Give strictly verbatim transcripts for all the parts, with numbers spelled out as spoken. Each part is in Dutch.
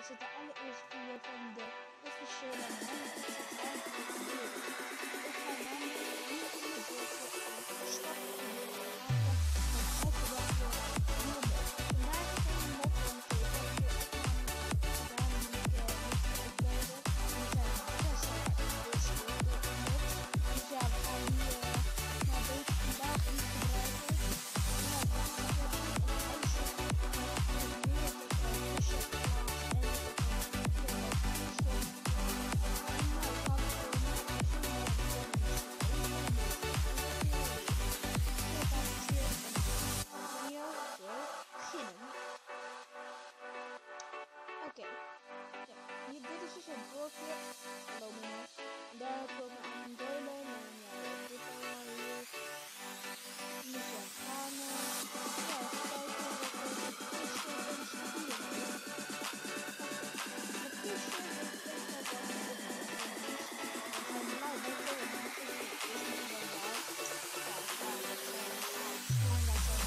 is het de allereerste video van de officiële Minecraft Outdoor. Ik ga namelijk hier in de dorpje een stapvideo maken van elke dag weer een nieuwe mod. Vandaag geen mod, want ik heb hier opname gedaan die ik uh, moet uploaden. En er zijn zes eerste mod. Dus ja, we gaan hier uh, nou, deze vandaag niet gebruiken. Nou, we gaan hebben een huisje met meer tussen en Oké, ja, hier, dit is dus het dorpje. Hallo meneer. En daar heb ik ook nog een dolen. En ja, dit allemaal hier. Hier zijn ganen. Ja, even kijken wat er is. Deze studio. De poesje, dat is net wat we op de is. Dat zijn blauw bekken. En dat is niet dan blauw. Ja, ja, dat zijn schoon. Dat zijn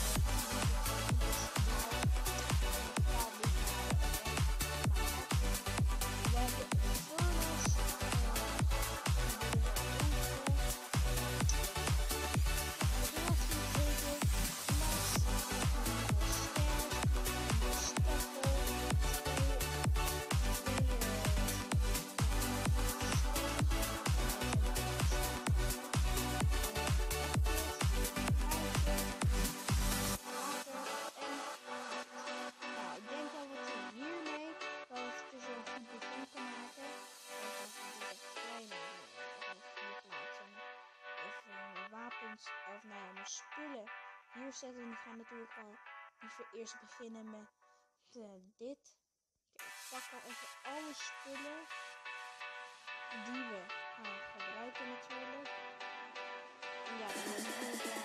of nou ja, mijn spullen hier zetten. En die gaan natuurlijk gewoon liever eerst beginnen met uh, dit. Kijk, ik pak al even alle spullen die we gaan gebruiken natuurlijk. En ja, dan moet ik wel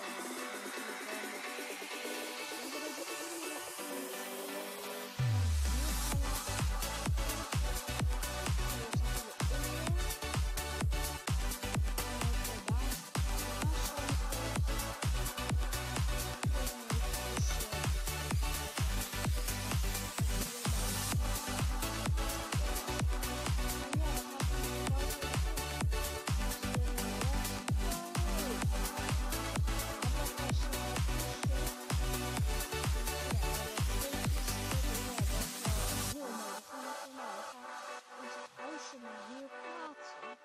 hier plaatsen.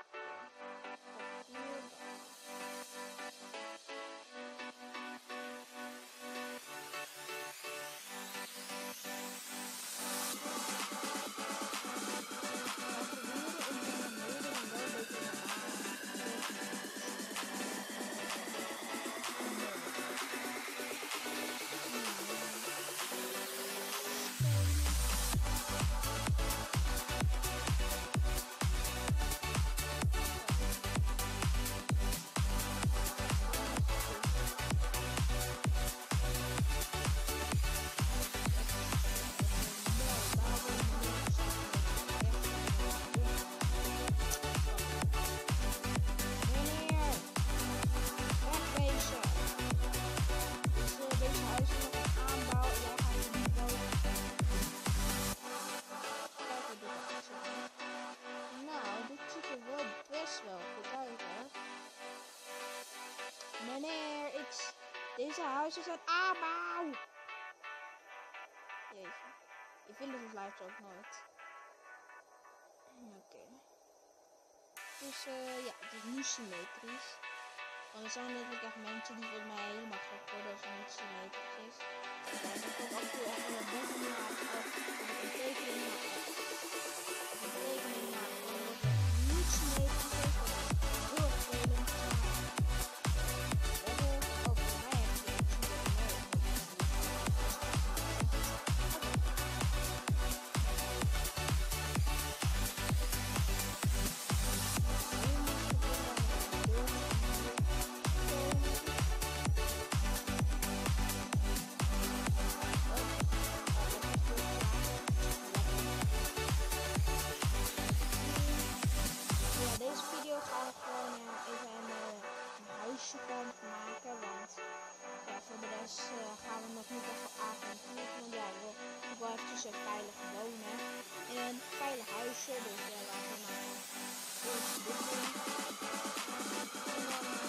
Wel goed uit, hè? Meneer, ik... Deze huizen zijn aanbouw! Jeetje. Je vindt het live ook nooit. Oké. Okay. Dus uh, ja, het is nu symmetrisch. Want er zijn natuurlijk echt mensen die volgens mij helemaal gek worden als het niet symmetrisch is. Ja, ik heb ook af en toe echt wel een boven maken of een tekening maken. Of een tekening maken. Dan wordt het niet symmetrisch. dus uh, gaan we nog niet echt op avontuur. Want ja, we willen wel eventjes veilig wonen. In een veilig huisje. Dus ja, laten we maar eerst dit doen. En dan uh,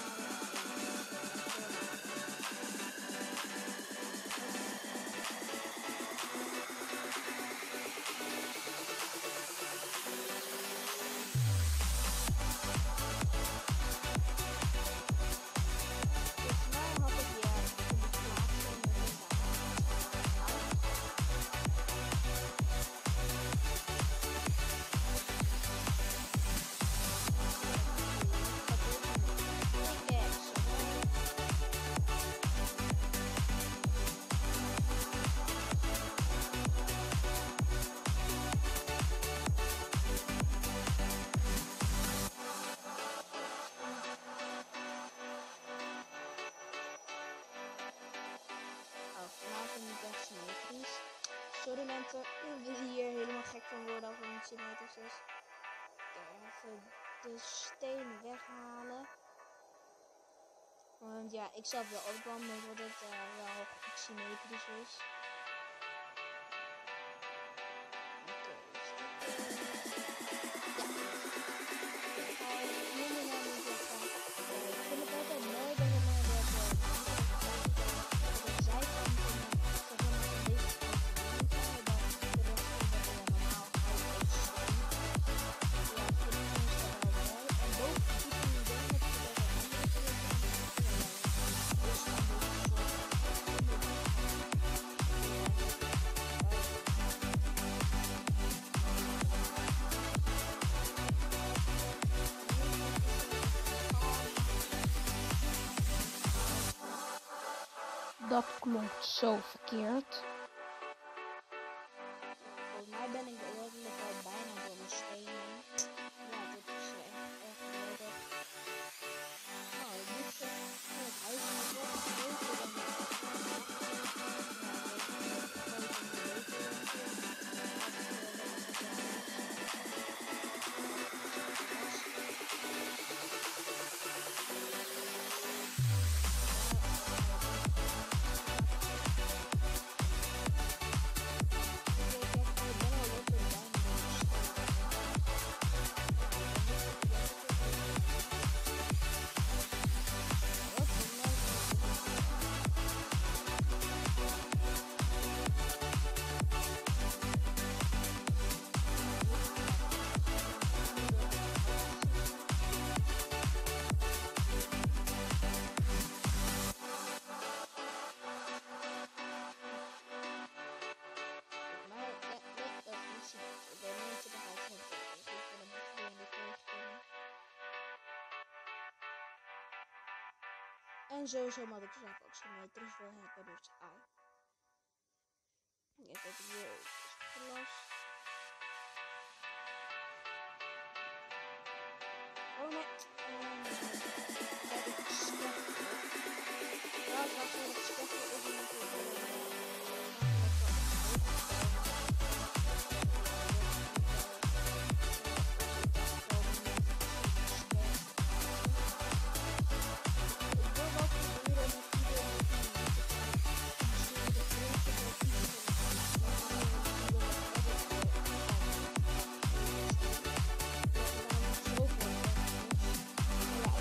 sorry mensen, ik wil hier helemaal gek van worden als het niet symmetrisch is. Even de steen weghalen. Want ja, ik zelf wil ook wel mee dat het uh, wel goed symmetrisch is. Oké, okay, dus dit uh, ja. Ik ga helemaal niet zeggen. Uh, ik vind het altijd mooi dat we naar de zijkanten van deze Dat klonk zo verkeerd. Volgens mij ben ik letterlijk al bijna door mijn stenen. Ja, dit is echt echt geweldig. Nou, ik moet zeggen, het huis is wel groter dan ik dacht. Ja, ik weet niet, ik weet niet, ik weet niet. En sowieso moet ik zelf ook symmetrisch wil hebben, dus ai. Ik heb het weer glas. Oh nee. Um, dat ik scheffel. Ja, ik was wel het scheffel op natuurlijk. Ja,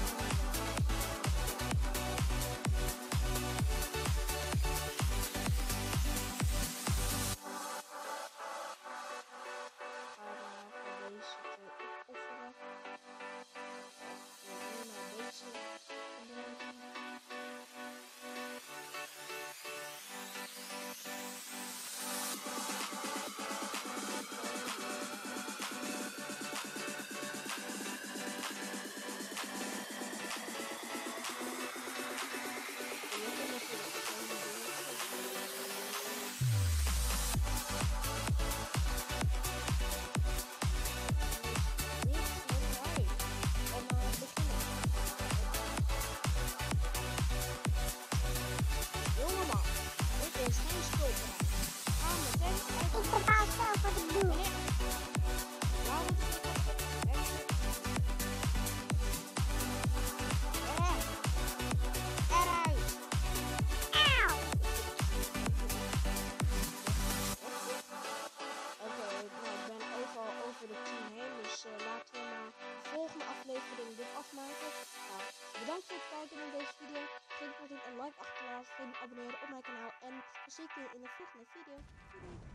afmaken. Nou, bedankt voor het kijken naar deze video. Vergeet niet een like achter te laten, vergeet niet te abonneren op mijn kanaal. En dan zie ik jullie in de volgende video. Doei doei!